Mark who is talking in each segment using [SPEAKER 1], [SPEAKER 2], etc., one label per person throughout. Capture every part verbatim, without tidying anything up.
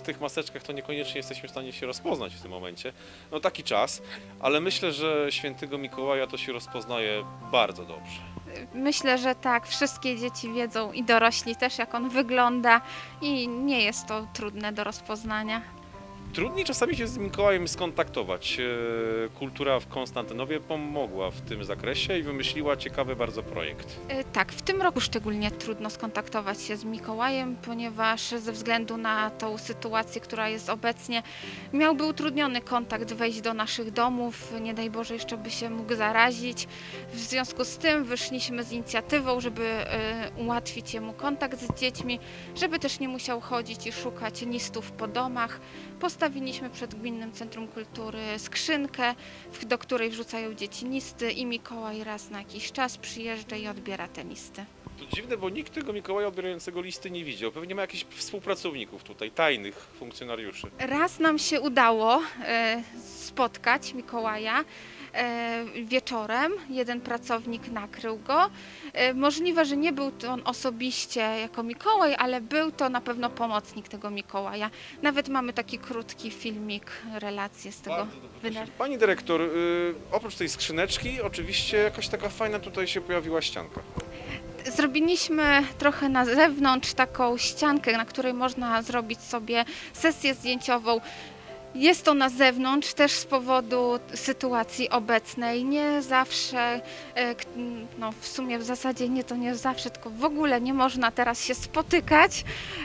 [SPEAKER 1] w tych maseczkach to niekoniecznie jesteśmy w stanie się rozpoznać w tym momencie. No taki czas, ale myślę, że świętego Mikołaja to się rozpoznaje bardzo dobrze.
[SPEAKER 2] Myślę, że tak, wszystkie dzieci wiedzą i dorośli też, jak on wygląda i nie jest to trudne do rozpoznania.
[SPEAKER 1] Trudniej czasami się z Mikołajem skontaktować. E, Kultura w Konstantynowie pomogła w tym zakresie i wymyśliła ciekawy bardzo projekt.
[SPEAKER 2] E, Tak, w tym roku szczególnie trudno skontaktować się z Mikołajem, ponieważ ze względu na tą sytuację, która jest obecnie, miałby utrudniony kontakt wejść do naszych domów, nie daj Boże jeszcze by się mógł zarazić. W związku z tym wyszliśmy z inicjatywą, żeby e, ułatwić jemu kontakt z dziećmi, żeby też nie musiał chodzić i szukać listów po domach. Postawiliśmy przed Gminnym Centrum Kultury skrzynkę, w- do której wrzucają dzieci listy i Mikołaj raz na jakiś czas przyjeżdża i odbiera te listy.
[SPEAKER 1] To dziwne, bo nikt tego Mikołaja odbierającego listy nie widział. Pewnie ma jakichś współpracowników tutaj, tajnych funkcjonariuszy.
[SPEAKER 2] Raz nam się udało e, spotkać Mikołaja e, wieczorem. Jeden pracownik nakrył go. E, możliwe, że nie był to on osobiście jako Mikołaj, ale był to na pewno pomocnik tego Mikołaja. Nawet mamy taki krótki filmik, relację z tego
[SPEAKER 1] Bardzo dobrze.
[SPEAKER 2] wydarzenia.
[SPEAKER 1] Pani dyrektor, y, oprócz tej skrzyneczki, oczywiście jakaś taka fajna tutaj się pojawiła ścianka.
[SPEAKER 2] Zrobiliśmy trochę na zewnątrz taką ściankę, na której można zrobić sobie sesję zdjęciową. Jest to na zewnątrz też z powodu sytuacji obecnej. Nie zawsze, e, k- no w sumie w zasadzie nie to nie zawsze, tylko w ogóle nie można teraz się spotykać.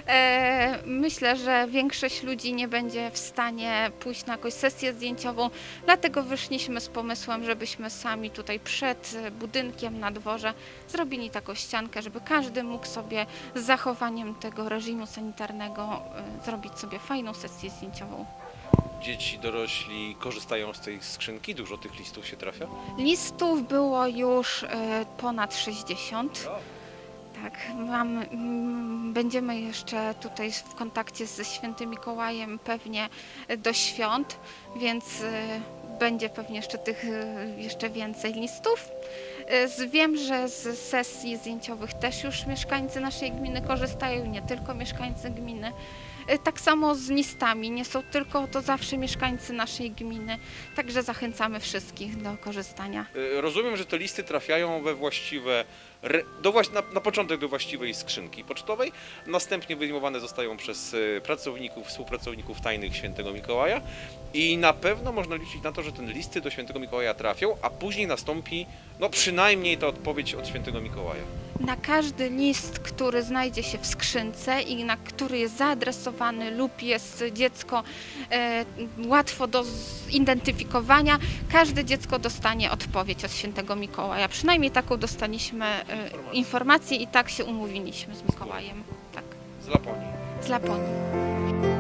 [SPEAKER 2] E, Myślę, że większość ludzi nie będzie w stanie pójść na jakąś sesję zdjęciową, dlatego wyszliśmy z pomysłem, żebyśmy sami tutaj przed budynkiem na dworze zrobili taką ściankę, żeby każdy mógł sobie z zachowaniem tego reżimu sanitarnego e, zrobić sobie fajną sesję zdjęciową.
[SPEAKER 1] Dzieci, dorośli korzystają z tej skrzynki, dużo tych listów się trafia.
[SPEAKER 2] Listów było już e, ponad sześćdziesiąt. Tak, mam, mm, będziemy jeszcze tutaj w kontakcie ze Świętym Mikołajem pewnie e, do świąt, więc e, będzie pewnie jeszcze tych e, jeszcze więcej listów. E, z- Wiem, że z sesji zdjęciowych też już mieszkańcy naszej gminy korzystają, nie tylko mieszkańcy gminy. E, Tak samo z listami, nie są tylko to zawsze mieszkańcy naszej gminy, także zachęcamy wszystkich do korzystania.
[SPEAKER 1] Y, Rozumiem, że te listy trafiają we właściwe, re- do, właś- na, na początek do właściwej skrzynki pocztowej, następnie wyjmowane zostają przez y, pracowników, współpracowników tajnych Świętego Mikołaja i na pewno można liczyć na to, że te listy do Świętego Mikołaja trafią, a później nastąpi no przynajmniej ta odpowiedź od Świętego Mikołaja.
[SPEAKER 2] Na każdy list, który znajdzie się w skrzynce i na który jest zaadresowany lub jest dziecko e, łatwo do zidentyfikowania, każde dziecko dostanie odpowiedź od Świętego Mikołaja. Przynajmniej taką dostaliśmy e, informację i tak się umówiliśmy z Mikołajem. Tak,
[SPEAKER 1] Z Laponii.
[SPEAKER 2] z Laponii.